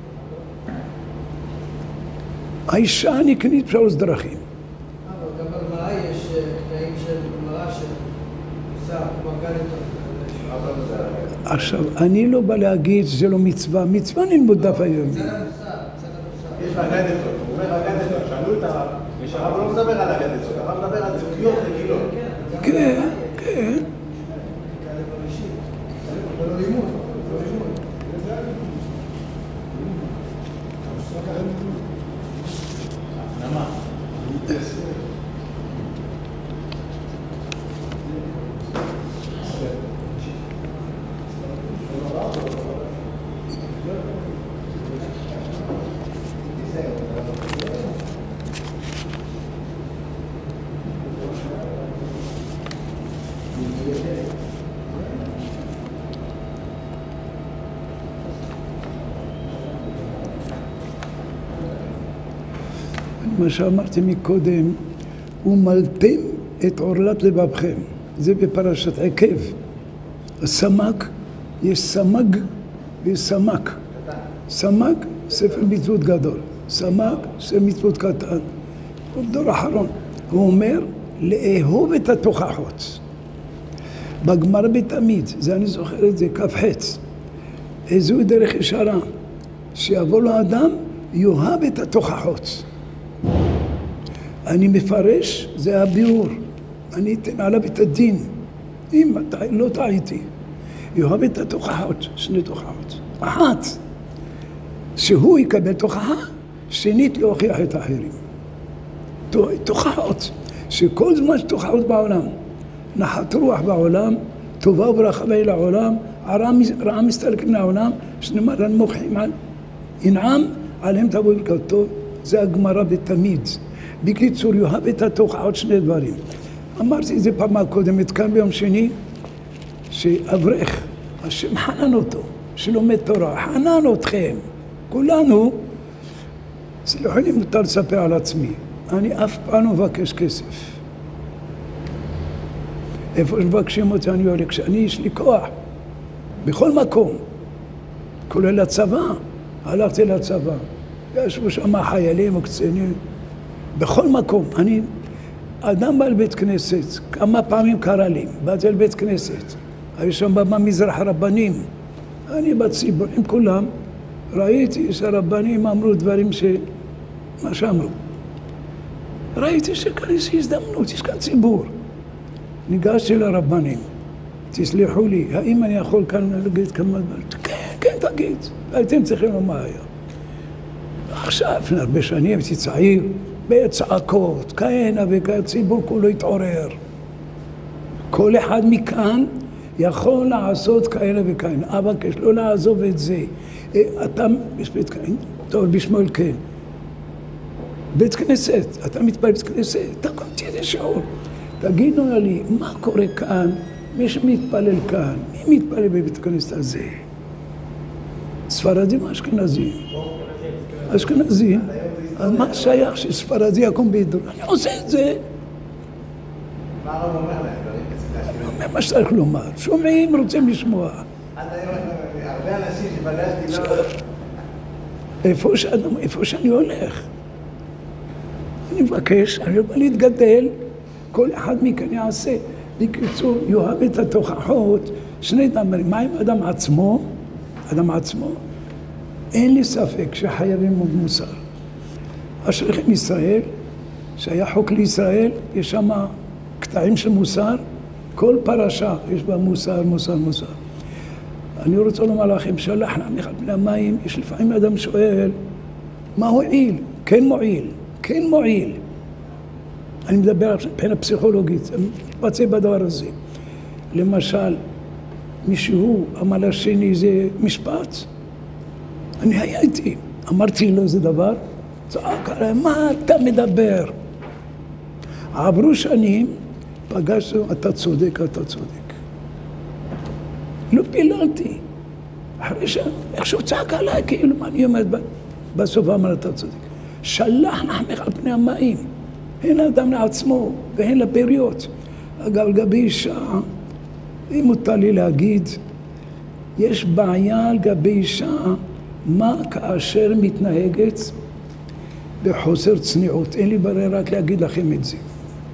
האישה נקנית בשלוש דרכים. אבל גם בגמרא יש קטעים של גמרא של מוסר, כמו גלתות. עכשיו, אני לא בא להגיד שזה לא מצווה, מצווה ללמוד דף היומי. זה המוסר, זה המוסר. יש אגדתות, הוא אומר אגדתות, שאלו את הרב, הרב לא מדבר על אגדתות, הרב מדבר על סוגיות רגילות. כן, כן. מה שאמרתי מקודם, ומלתם את עורלת לבבכם. זה בפרשת עקב. הסמק, יש סמג ויש סמק. סמק, ספר מצוות גדול. סמק, ספר מצוות קטן. הוא דור אחרון. הוא אומר, לאהוב את התוכחות. בגמרא בתמיד, זה אני זוכר את זה, כף חץ. איזו דרך ישרה, שיבוא לו אדם, יאהב את התוכחות. אני מפרש, זה הביאור. אני אתן עליו את הדין. אם לא טעיתי. יאהב את התוכחות, שני תוכחות. אחת, שהוא יקבל תוכחה, שנית להוכיח את האחרים. תוכחות, שכל זמן שתוכחות בעולם, נחת רוח בעולם, טובה וברכה באל העולם, רעה מסתלק מן העולם, שנאמר מוכיחים על ינעם, עליהם תבוא ברכתו. זה הגמרא בתמיד. בקיצור, יאהב את התוכחות שני דברים. אמרתי את זה פעם הקודמת כאן ביום שני, שאברך, השם חנן אותו, שלומד תורה, חנן אתכם. כולנו, סליחו לי מותר לספר על עצמי, אני אף פעם לא מבקש כסף. איפה שמבקשים אותי אני הולך, כשאני יש לי כוח, בכל מקום, כולל הצבא, הלכתי לצבא, ישבו שם חיילים וקצינים, בכל מקום. אני אדם בא לבית כנסת, כמה פעמים קרה לי, באתי לבית כנסת, היו שם במזרח הרבנים, אני בציבור עם כולם, ראיתי שהרבנים אמרו דברים ש... מה שאמרו. ראיתי שכאן יש הזדמנות, יש כאן ציבור. ניגשתי לרבנים, תסלחו לי, האם אני יכול כאן להגיד כמה דברים? כן, כן, תגיד, הייתם צריכים לומר היום. עכשיו, לפני הרבה שנים, הייתי צעיר, בצעקות, כהנה וכהנה, ציבור כולו התעורר. כל אחד מכאן יכול לעשות כהנה וכהנה, אבל כשלא לעזוב את זה, אתה, יש בית כהנה, טוב, בשמואל כן. בית כנסת, אתה מתפלל בית כנסת, אתה גם תהיה שיעור. תגידו לי, מה קורה כאן? מי שמתפלל כאן, מי מתפלל בבית כנסת הזה? ספרדים או אשכנזים? אשכנזים. אז מה שייך שספרדי יקום בידור? אני עושה את זה. מה הרב אומר להם? אני אומר מה שצריך לומר. שומעים, רוצים לשמוע. עד היום הרבה אנשים שפגשתי לא... איפה שאני הולך. אני מבקש, אני לא בא להתגדל, כל אחד מכאן יעשה. בקיצור, יאהב את התוכחות, שני דברים. מה עם אדם עצמו? אדם עצמו. אין לי ספק שחייבים מוסר. אשריכם ישראל, שהיה חוק לישראל, יש שם קטעים של מוסר, כל פרשה יש בה מוסר, מוסר, מוסר. אני רוצה לומר לכם, שלח נעם אחד מן המים, יש לפעמים אדם שואל, מה הועיל? כן מועיל, כן מועיל. אני מדבר מבחינה פסיכולוגית, אני מתמצא בדבר הזה. למשל, מישהו אמר לשני איזה משפט, אני הייתי, אמרתי לו איזה דבר, צעק עליי, מה אתה מדבר? עברו שנים, פגשנו, אתה צודק, אתה צודק. לא פיללתי. אחרי שם, איכשהו צעק עליי, כאילו, מה אני אומרת, בסוף אמר, אתה צודק. שלח נחמך על פני המים, הן האדם לעצמו, והן לבריות. אגב, לגבי אישה, אם מותר לי להגיד, יש בעיה לגבי אישה, מה כאשר מתנהגת בחוסר צניעות. אין לי ברירה רק להגיד לכם את זה. יש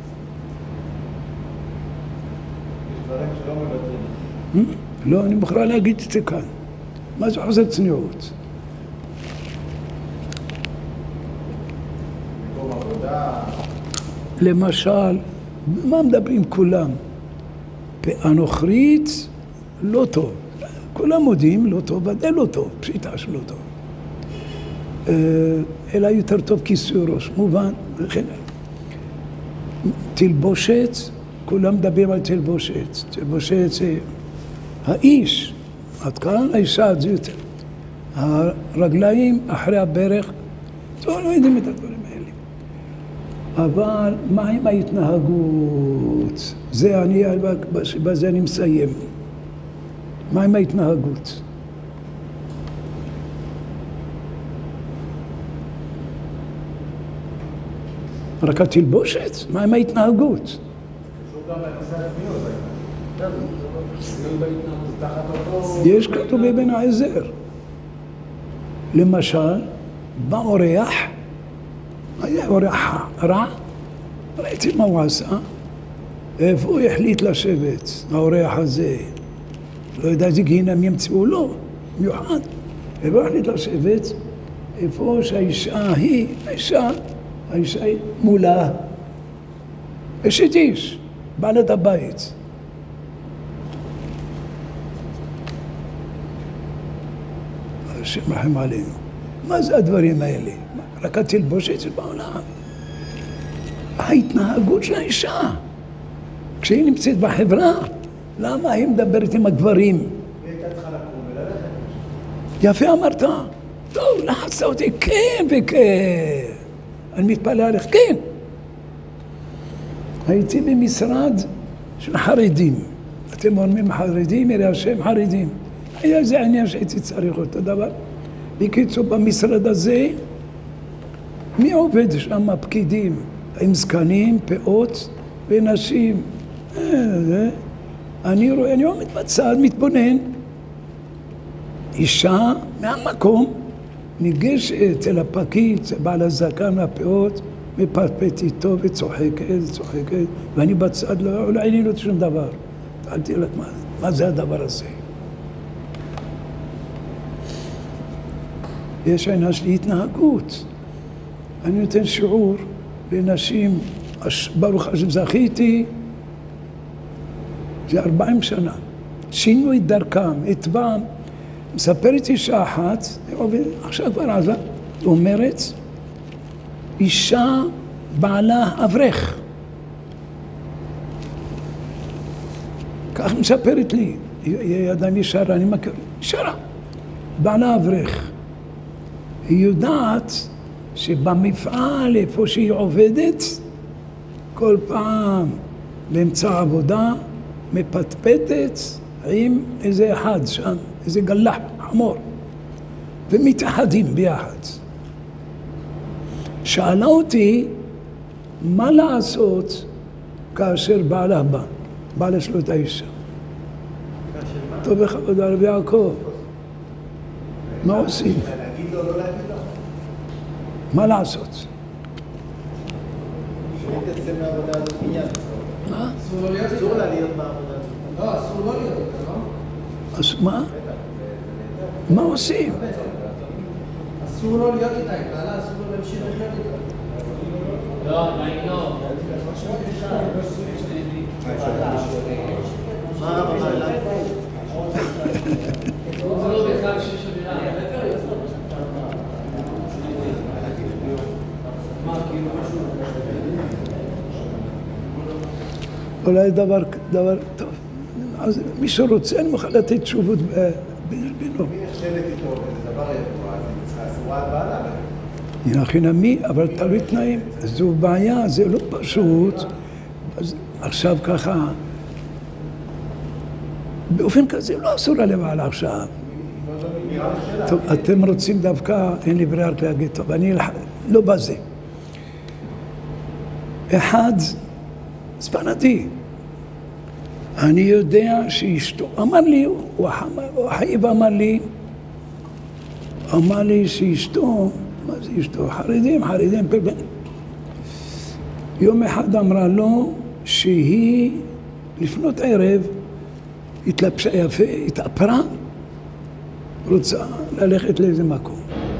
דברים שלא מבטרים. לא, אני מוכרח להגיד את זה כאן. מה זה חוסר צניעות? מקום עבודה. למשל, מה מדברים כולם? פאה נוכרית, לא טוב. כולם מודים, לא טוב, ודאי לא טוב, פשיטה שלא טוב. אלא יותר טוב כיסוי ראש, מובן, וכן. תלבושת, כולם מדברים על תלבושת. תלבושת זה האיש, עד כאן האישה זה יותר. הרגליים אחרי הברך, לא יודעים את הדברים האלה. אבל מה עם ההתנהגות? זה אני, בזה אני מסיים. מה עם ההתנהגות? רק התלבושת? מה עם ההתנהגות? קשור גם לנושא הצניעות. יש כתוב בבן העזר. למשל, בא אורח, היה אורח רע, ראיתי מה הוא עשה, איפה הוא החליט לשבת, האורח הזה. לא יודע איזה גיהינם ימצאו לו, מיוחד. איפה הוא החליט לשבת, איפה שהאישה היא, האישה, האישה היא מולה. אשת איש, בעלת הבית. השם רחם עלינו. מה זה הדברים האלה? רק התלבושת זה בעולם. ההתנהגות של האישה. כשהיא נמצאת בחברה, למה היא מדברת עם הגברים? היא הייתה צריכה לקום וללכת. יפה אמרת. טוב, לחצת אותי, כן וכן. אני מתפלא עליך, כן. הייתי במשרד של חרדים. אתם אומרים חרדים, יראה השם חרדים. היה איזה עניין שהייתי צריך אותו דבר. בקיצור, במשרד הזה, מי עובד שם? פקידים, עם זקנים, פאות ונשים. אני רואה, אני עומד בצד, מתבונן. אישה מהמקום ניגשת אל הפקיד, בעל הזקן והפאות, מפטפט איתו וצוחקת, צוחקת, ואני בצד לא עניין אותי שום דבר. שאלתי לך, מה, מה זה הדבר הזה? יש עניין שלי התנהגות. אני נותן שיעור לנשים, ברוך השם זכיתי, זה ארבעים שנה. שינו את דרכם, את פעם. מספרת אישה אחת, עכשיו כבר עזה, אומרת, אישה בעלה אברך. כך מספרת לי, היא אדם ישרה, אני מכיר, ישרה. בעלה אברך. היא יודעת שבמפעל, איפה שהיא עובדת, כל פעם באמצע עבודה, מפטפטת עם איזה אחד שם, איזה גלח, חמור, ומתאחדים ביחד. שאלה אותי, מה לעשות כאשר בעלה בא? בעלה שלו את האישה. טוב בכבוד הרב יעקב. מה עושים? להגיד לו, לא להגיד לו. מה לעשות? שהיא תצא מהעבודה הזאת מיד. מה? אסור לה להיות בעבודה הזאת. לא, אסור לא להיות, לא? אז מה? מה עושים? אסור לו להיות איתה, היא בעלה, אסור לו להמשיך לחיות איתה. לא, עדיין לא. מה הרב אמר לה? זה לא בכלל שיש אווירה. מה, כאילו משהו? אולי דבר, דבר טוב. אז מי שרוצה, אני מוכן לתת תשובות בינו. מי נכשלת איתו, וזה דבר ידוע, אז היא צריכה אסורה את בעלה. נכין מי, אבל תלוי תנאים. זו בעיה, זה לא פשוט. אז עכשיו ככה, באופן כזה לא אסורה לבעלה עכשיו. טוב, אתם רוצים דווקא, אין לי ברירה רק להגיד, טוב, אני לא בזה. אחד, ספרדי. אני יודע שאשתו, אמר לי, הוא החייב אמר לי, אמר לי שאשתו, מה זה אשתו? חרדים, חרדים, פלפל. יום אחד אמרה לו שהיא, לפנות ערב, התלבשה יפה, התאפרה, רוצה ללכת לאיזה מקום.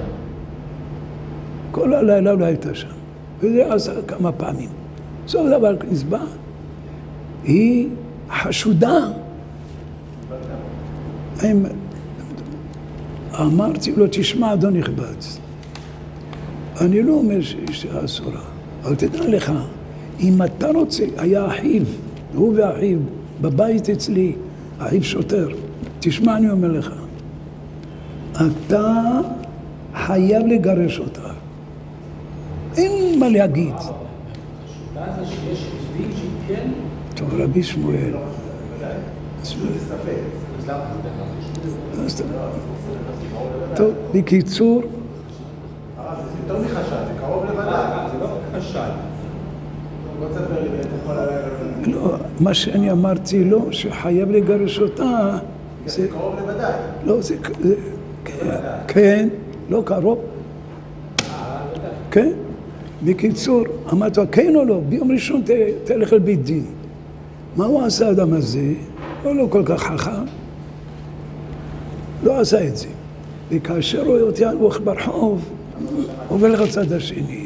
כל הלילה לא הייתה שם, וזה עשה כמה פעמים. סוף דבר נסבע, היא חשודה. אמרתי לו, תשמע אדון נכבד, אני לא אומר שאשתך אסורה, אבל תדע לך, אם אתה רוצה, היה אחיו, הוא ואחיו, בבית אצלי, אחיו שוטר, תשמע אני אומר לך, אתה חייב לגרש אותה. אין מה להגיד. השאלה זה שיש עובדים שכן? טוב, רבי שמואל. טוב, בקיצור, זה יותר מחשד, זה קרוב לוודאי. זה לא חשד. בוא תספר לי בעצם כל הלילה. לא, מה שאני אמרתי לו, שחייב לגרש אותה, זה קרוב לוודאי. לא, זה, כן, לא קרוב. כן, בקיצור, אמרתי לו, כן או לא, ביום ראשון תלך לבית דין. מה הוא עשה האדם הזה? הוא לא כל כך חכם. לא עשה את זה. וכאשר רואה אותי הלוך ברחוב, עובר לך צד השני.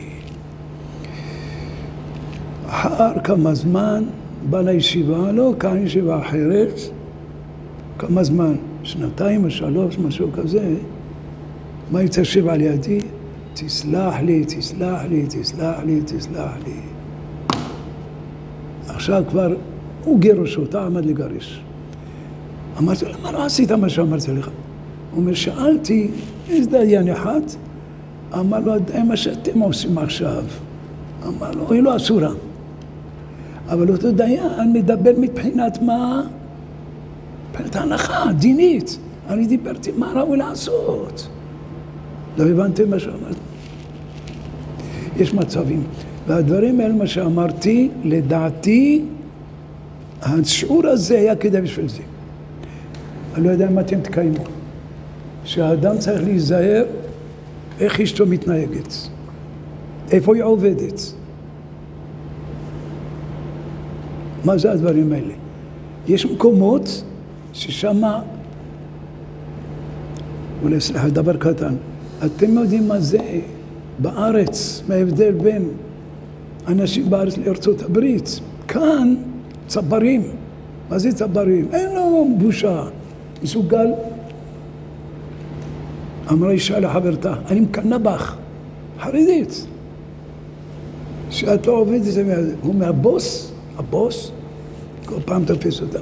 אחר כמה זמן בא לישיבה, לא כאן ישיבה אחרת, כמה זמן, שנתיים או שלוש, משהו כזה, מה יתשב על ידי? תסלח לי, תסלח לי, תסלח לי, תסלח לי. עכשיו כבר הוא גירוש אותה, עמד לגרש. אמרתי לו, מה לא עשית מה שאמרתי לך? הוא אומר, שאלתי, איזה דיין אחד? אמר לו, מה שאתם עושים עכשיו? אמר לו, היא לא אסורה. אבל אותו דיין מדבר מבחינת מה? מבחינת ההנחה, דינית. אני דיברתי מה ראוי לעשות. לא הבנתם מה שאמרתי? יש מצבים. והדברים האלה, מה שאמרתי, לדעתי, השיעור הזה היה כדאי בשביל זה. אני לא יודע אם אתם תקיימו. שהאדם צריך להיזהר איך אשתו מתנהגת. איפה היא עובדת. מה זה הדברים האלה? יש מקומות ששם, אולי סליחה, דבר קטן, אתם יודעים מה זה בארץ, מה ההבדל בין אנשים בארץ לארצות הברית. כאן צברים. מה זה צברים? אין לו בושה. מסוגל. אמרה אישה לחברתה, אני מקנה בך, חרדית. שאת לא עובדת, הוא מהבוס, הבוס, כל פעם תופס אותה.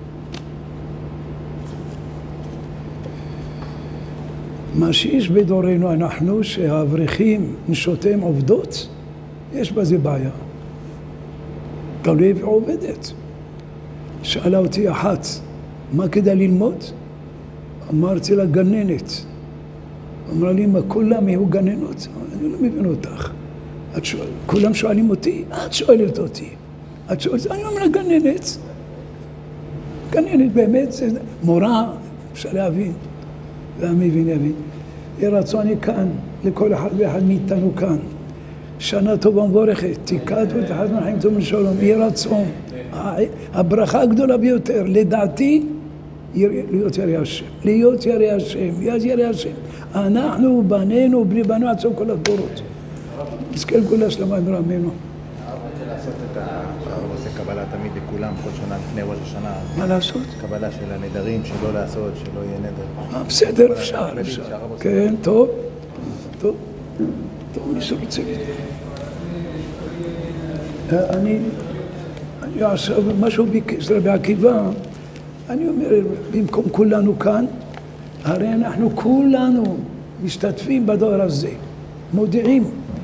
מה שיש בדורנו אנחנו, שהאברכים נשותיהם עובדות, יש בזה בעיה. תלוי ועובדת. שאלה אותי אחת, מה כדאי ללמוד? אמרתי לה, גננת. אמרה לי, מה כולם יהיו גננות? אני לא מבין אותך. שואל, כולם שואלים אותי, את שואלת אותי. את שואלת, אני אומר לה, גננת. גננת באמת, זה מורה, אפשר להבין. והמבין יבין. יהיה רצוני כאן, לכל אחד ואחד מאיתנו כאן. שנה טובה ומבורכת, תיקעת ותחת מנחם טוב ושלום, יהיה רצון. הברכה הגדולה ביותר, לדעתי, להיות ירא השם. להיות ירא השם, להיות ירא השם. אנחנו, בנינו, בני בנו, עד סוף כל הדורות. נזכה לגאולה שלמה אמרה עמנו. הרב רוצה לעשות את ה... הרב עושה קבלה תמיד לכולם, כל שנה לפני ראש השנה. מה לעשות? קבלה של הנדרים, שלא לעשות, שלא יהיה נדר. בסדר, אפשר, אפשר. כן, טוב. טוב. טוב, מי שרוצה. אני... אני עכשיו, משהו ביקש רבי עקיבא, אני אומר, במקום כולנו כאן, הרי אנחנו כולנו משתתפים בדור הזה, מודיעים,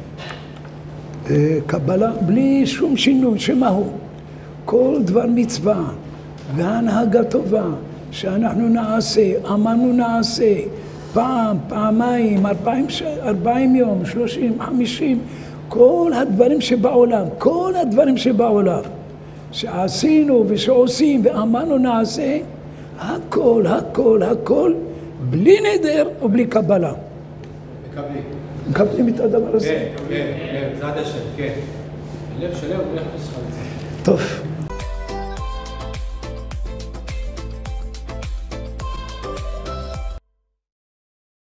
קבלה בלי שום שינוי, שמה הוא? כל דבר מצווה והנהגה טובה שאנחנו נעשה, אמרנו נעשה, פעם, פעמיים, ארבעים, ארבעים יום, שלושים, חמישים, כל הדברים שבעולם, כל הדברים שבעולם, שעשינו ושעושים ואמרנו נעשה, הכל, הכל, הכל, בלי נדר ובלי קבלה. מקבלים. מקבלים את הדבר הזה. כן, כן, כן, בעזרת השם, כן. הלב שלם, הוא הולך ושחלצה. טוב.